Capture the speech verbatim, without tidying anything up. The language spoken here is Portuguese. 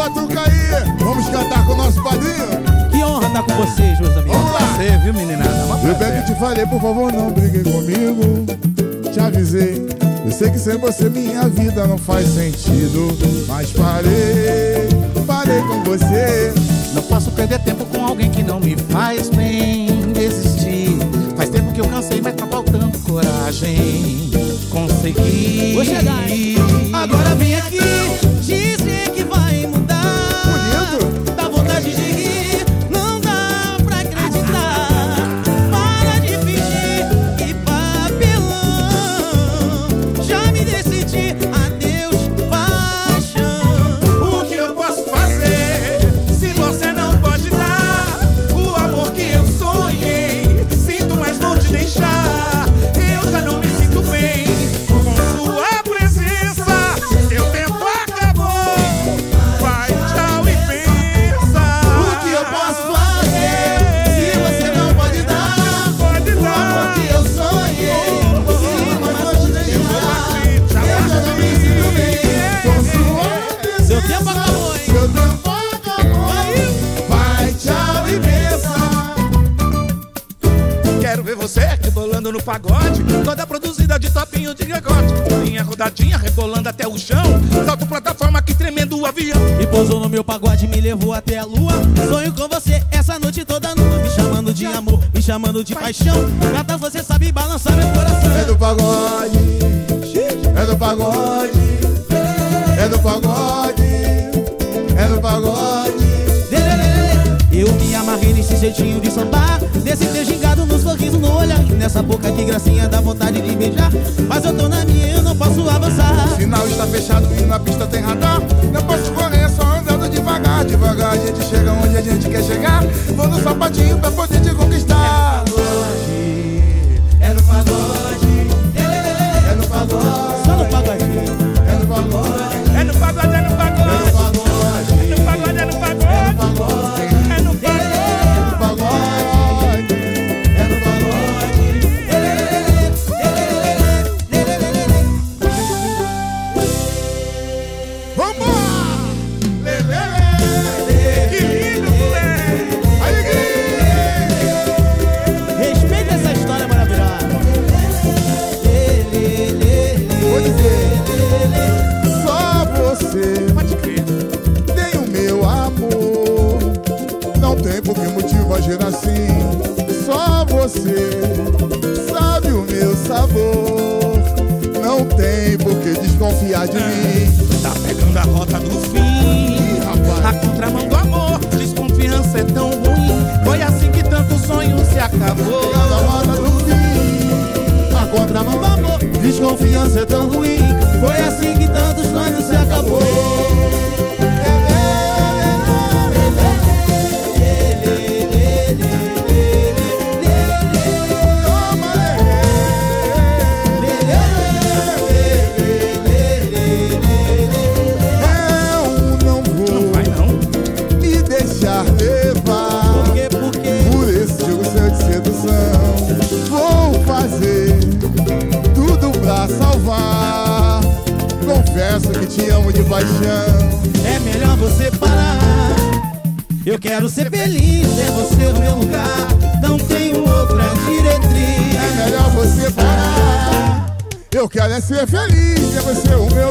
Batucaí, vamos cantar com o nosso padrinho. Que honra estar com vocês, meus amigos. Vamos lá. Você, viu, meninada? Eu bem que te falei, por favor, não briguem comigo. Te avisei, eu sei que sem você minha vida não faz sentido. Mas parei, parei com você. Não posso perder tempo com alguém que não me faz bem. Desistir, faz tempo que eu cansei, mas tá faltando coragem. Consegui. Vou chegar, hein? Agora vem aqui dizer que vai mudar. Bonito. Dá vontade de rir, não dá pra acreditar. Para de fingir que papelão. Já me decidi, adeus paixão. O que eu posso fazer se você não pode dar o amor que eu sonhei? Sinto, mas vou te deixar. Eu já não me sinto bem com sua presença. Seu tempo acabou. Vai, tchau e pensa. O que eu posso fazer se você não pode dar Pode o amor dar. que eu sonhei? Sim, mas vou te deixar. Eu já não me sinto bem com sua presença. Seu tempo acabou, hein? Seu tempo acabou. Vai, tchau e pensa. Quero ver você rebolando no pagode, toda produzida de topinho de recorte. Minha rodadinha rebolando até o chão, salto plataforma que tremendo o avião. E pousou no meu pagode, me levou até a lua. Sonho com você essa noite toda nua. Me chamando de amor, me chamando de paixão. Gata, você sabe balançar meu coração. É do pagode, é do pagode, é do pagode, é do pagode. Eu me amarrei nesse jeitinho de sambar, nesse teu gingado, no sorriso, no olhar, e nessa boca que gracinha dá vontade de beijar. Mas eu tô na minha, eu não posso avançar. O sinal está fechado e na pista tem radar. Não posso correr, só andando devagar. Devagar a gente chega onde a gente quer chegar. Vou no sapatinho pra poder te conquistar. É no pagode, É no pagode, Só no pagodinho. é no pagode, É no pagode, é no pagode, é no pagode, é no pagode, é no pagode, é no pagode, é no pagode. é no pagode. Vambora! Lê, lê, lê. Que lindo, moleque! Alegria! Respeita essa história maravilhosa. Vou dizer, só você Pode crer. tem o meu amor. Não tem por que motivo agir assim. Só você sabe o meu sabor. Não tem por que desconfiar de mim. Tá pegando a rota do fim, Ih, rapaz. a contramão do amor. Desconfiança é tão ruim, foi assim que tanto sonho se acabou. Pegando a roda do fim, a contramão do amor. Desconfiança é tão ruim, foi assim que tantos sonhos se acabou. Eu não vou Vai não. me deixar levar Por quê? Por quê? por esse jogo seu de sedução. Vou fazer tudo pra salvar. Confesso que te amo de paixão. É melhor você parar. Eu quero ser feliz, é você o meu lugar. Não tenho outra diretriz. É melhor você parar. Eu quero é ser feliz, é você o meu